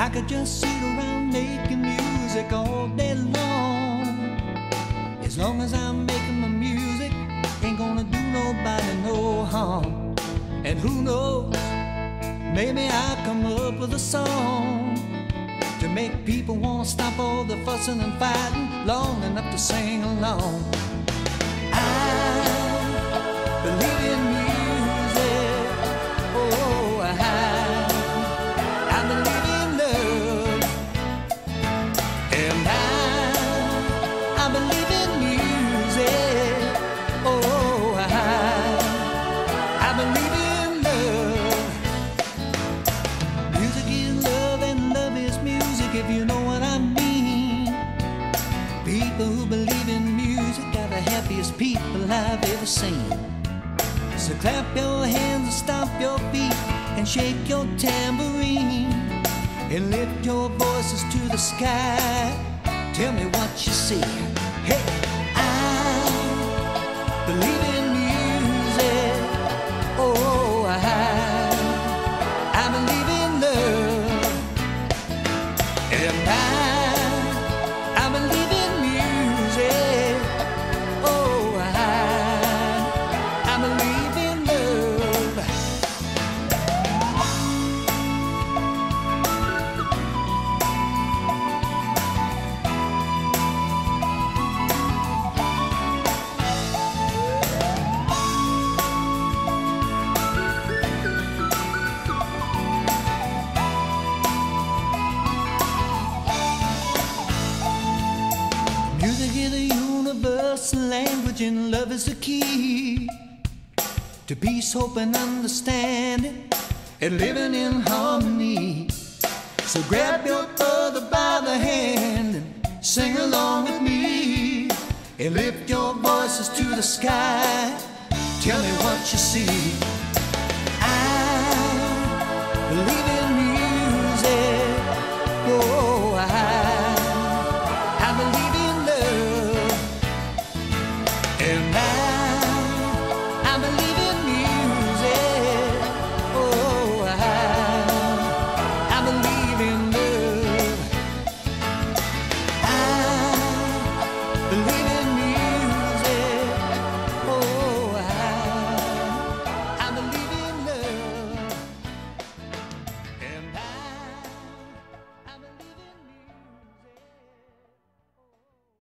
I could just sit around making music all day long. As long as I'm making my music, ain't gonna do nobody no harm. And who knows, maybe I'll come up with a song to make people wanna stop all the fussing and fighting long enough to sing along. I believe in music, oh, I believe in love, and I believe in music, oh, I believe in love. Music is love and love is music, if you know what I mean. People who believe in music are the happiest people I've ever seen. So clap your hands and stomp your feet and shake your tambourine and lift your voices to the sky. Tell me what you see. Hey, I believe in music. Oh, I believe in love, and I believe in music. Oh, I believe in love. Music is a universal language and love is the key to peace, hope and understanding and living in harmony. So grab your brother by the hand and sing along with me and lift your voices to the sky. Tell me what you see. I believe in music. Oh, I believe in love, and I believe in music. Oh, I believe in love. I believe